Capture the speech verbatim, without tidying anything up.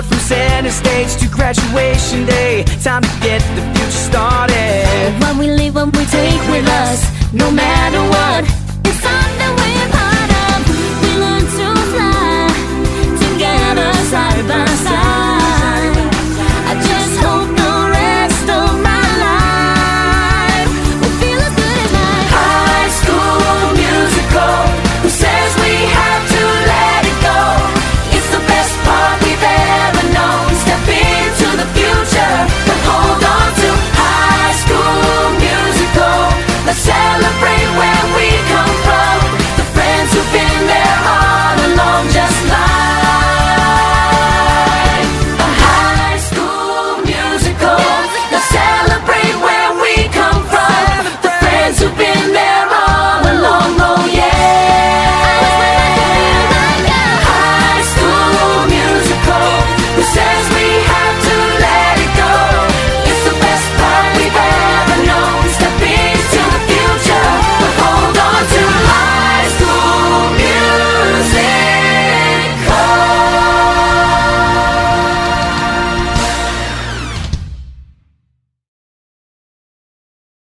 from center stage to graduation day. Time to get the future started. What we leave, what we take with us, no matter what, it's on the way.